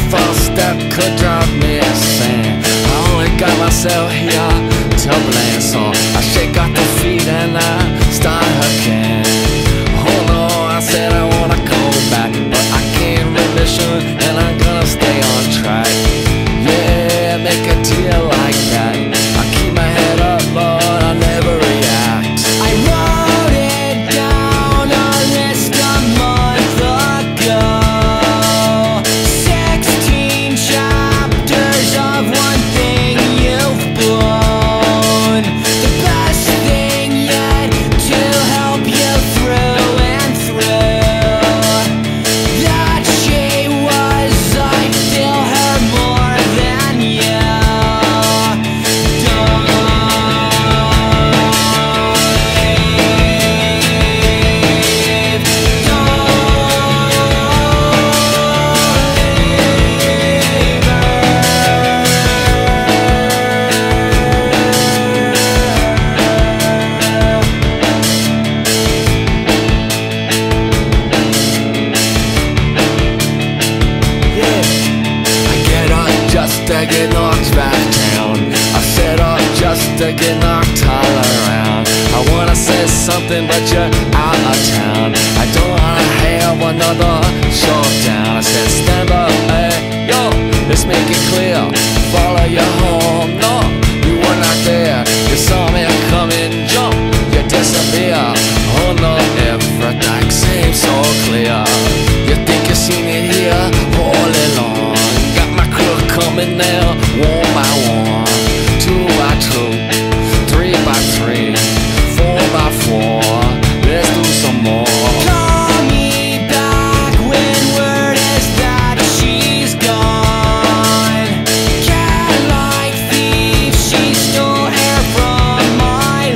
false step could drive me insane. I only got myself here to blame, so I shake off the feet and I start again. Oh no, I said I wanna go back, but I can't remission and I'm gonna stay on track. Yeah, make a deal like that. I keep my head up, Lord, I never react. I wrote it down a list a month ago. 16 chapters of one thing you've blown. The best thing yet to help you through and through. That she was, I feel her more than you. To get knocked back down, I set up just to get knocked all around. I wanna say something but you're out of town. I don't wanna have another showdown. I said stand up, hey, yo, let's make it clear. Follow you home, no, you were not there. You saw me coming, jump, you disappear. Oh no, everything seems so clear. You think you seen it here all along. Coming now, one by one, 2 by 2, 3 by 3, 4 by 4. Let's do some more. Call me back when word is that she's gone. Cat like thief, she stole air from my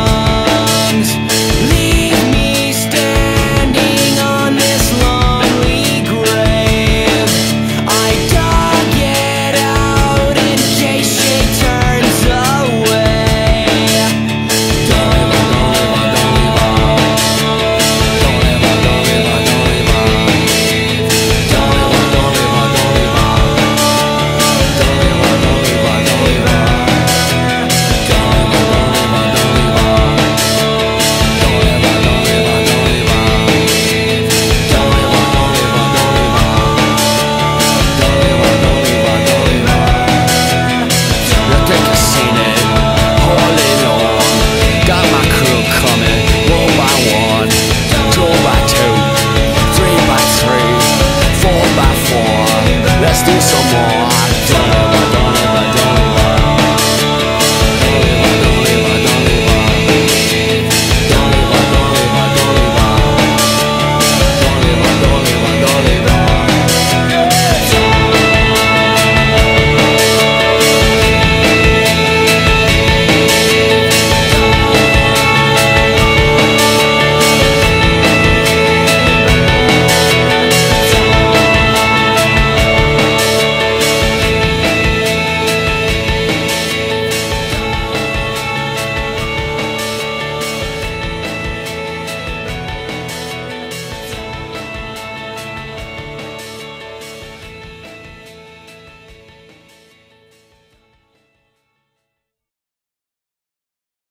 lungs. Leave me standing on this lonely grave. I dug it out in case she turns away. Don't Let's do some more.